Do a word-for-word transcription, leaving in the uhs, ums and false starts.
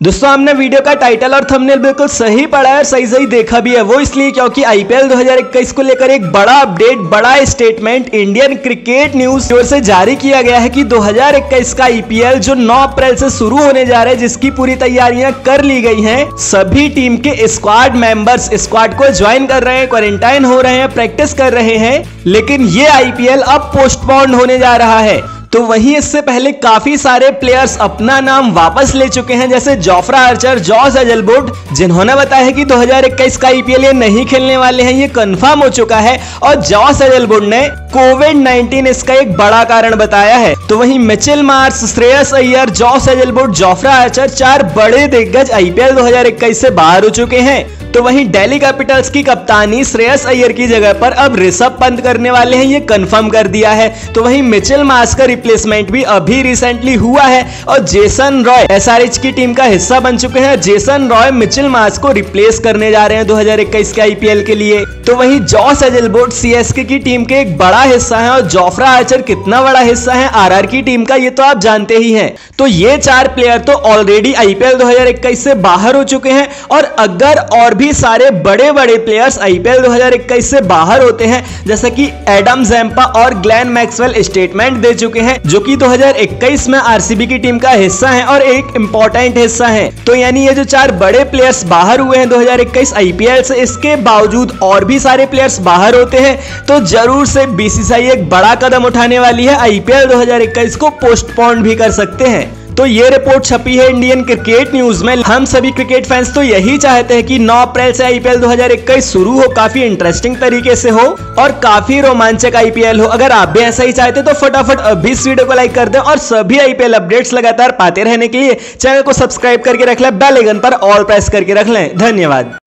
दोस्तों हमने वीडियो का टाइटल और थंबनेल बिल्कुल सही पढ़ा है और सही सही देखा भी है। वो इसलिए क्योंकि आईपीएल दो हज़ार इक्कीस को लेकर एक बड़ा अपडेट, बड़ा स्टेटमेंट इंडियन क्रिकेट न्यूज की ओर से जारी किया गया है कि दो हज़ार इक्कीस का आईपीएल जो नौ अप्रैल से शुरू होने जा रहा है, जिसकी पूरी तैयारियां कर ली गई हैं। सभी टीम के स्क्वाड मेंबर्स स्क्वाड को ज्वाइन कर रहे हैं, क्वारंटाइन हो रहे हैं, प्रैक्टिस कर रहे हैं, लेकिन ये आईपीएल अब पोस्टपोन्ड होने जा रहा है। तो वहीं इससे पहले काफी सारे प्लेयर्स अपना नाम वापस ले चुके हैं, जैसे जोफ्रा आर्चर, जॉस हेजलवुड, जिन्होंने बताया है कि दो हज़ार इक्कीस का आईपीएल ये नहीं खेलने वाले हैं, ये कंफर्म हो चुका है। और जॉस हेजलवुड ने कोविड नाइनटीन इसका एक बड़ा कारण बताया है। तो वहीं Mitchell Marsh, Shreyas Iyer, Josh Hazlewood, Jofra Archer, चार बड़े दिग्गज आईपीएल दो हज़ार इक्कीस से बाहर हो चुके हैं। तो वहीं दिल्ली कैपिटल्स की कप्तानी श्रेयस अय्यर की जगह पर अब ऋषभ पंत करने वाले हैं, ये कंफर्म कर दिया है। तो वहीं मिचेल मार्श का रिप्लेसमेंट भी अभी रिसेंटली हुआ है और जेसन रॉय एसआरएच की टीम का हिस्सा बन चुके हैं। जेसन रॉय मिचेल मार्श को रिप्लेस करने जा रहे हैं दो हज़ार इक्कीस के आईपीएल के लिए। तो वहीं जॉस हेजलवुड सीएसके की टीम के एक बड़ा हिस्सा है और जोफ्रा आर्चर कितना बड़ा हिस्सा है आरआर की टीम का, ये तो आप जानते ही हैं। तो ये चार प्लेयर तो ऑलरेडी आईपीएल दो हज़ार इक्कीस से बाहर हो चुके हैं और अगर और भी सारे बड़े बड़े प्लेयर्स आईपीएल दो हज़ार इक्कीस से बाहर होते हैं, जैसे कि एडम ज़ैम्पा और ग्लेन मैक्सवेल स्टेटमेंट दे चुके हैं, जो कि दो हज़ार इक्कीस में आरसीबी की टीम का हिस्सा है और एक इंपॉर्टेंट हिस्सा है। तो यानी ये जो चार बड़े प्लेयर्स बाहर हुए हैं दो हज़ार इक्कीस आईपीएल से, इसके बावजूद और भी सारे प्लेयर्स बाहर होते हैं तो जरूर से बीसीसीआई एक बड़ा कदम उठाने वाली है, आईपीएल दो हज़ार इक्कीस को पोस्टपोन भी कर सकते हैं। तो ये रिपोर्ट छपी है इंडियन क्रिकेट न्यूज में। हम सभी क्रिकेट फैंस तो यही चाहते हैं कि नौ अप्रैल से आईपीएल दो हज़ार इक्कीस शुरू हो, काफी इंटरेस्टिंग तरीके से हो और काफी रोमांचक आईपीएल हो। अगर आप भी ऐसा ही चाहते तो फटाफट अभी इस वीडियो को लाइक कर दें और सभी आईपीएल अपडेट्स लगातार पाते रहने के लिए चैनल को सब्सक्राइब करके रख लें, बेल आइकन पर ऑल प्रेस करके रख लें। धन्यवाद।